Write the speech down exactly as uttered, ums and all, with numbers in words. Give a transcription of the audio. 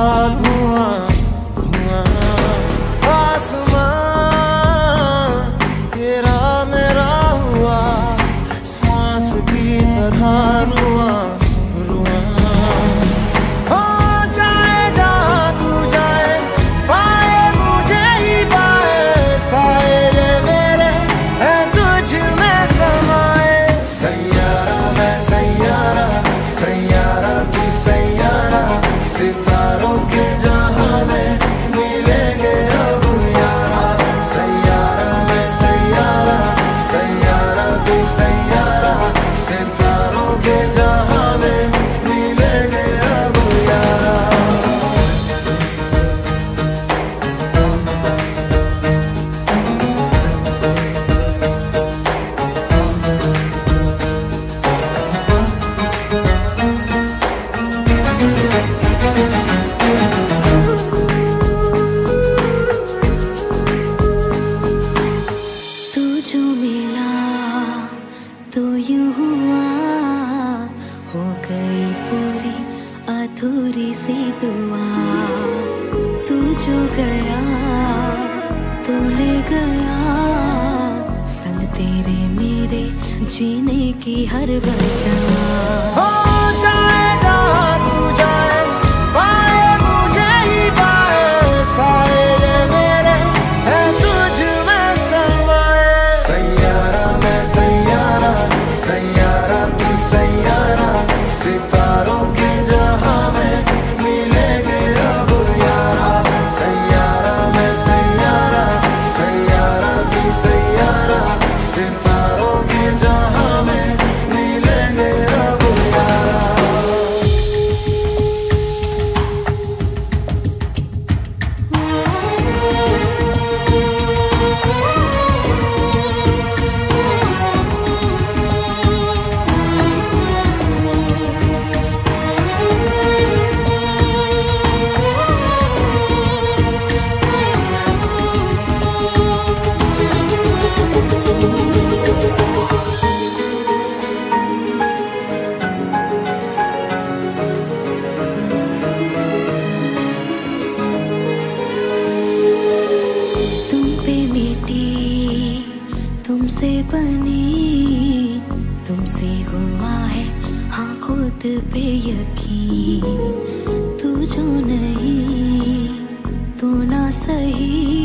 धुआं धुआं, आसमां तेरा मेरा हुआ, सांस की तरह रुआं अधूरी सी दुआ। तू जो गया तो ले गया संग तेरे मेरे जीने की हर वजह। हो जाए जहाँ तू जाए, पाए मुझे ही पाए, साए मेरे है तुझ में समाए। सैयारा मैं सैयारा, सैयारा तू सैयारा, सितारों के जहां में मिलेंगे अब यारा। सैयारा मैं सैयारा, सैयारा तू सैयारा, सितारों के जहां में मिलेंगे अब यारा। तुमसे बनी, तुमसे हुआ है हाँ खुद पे यकीन। तू जो नहीं, तू ना सही।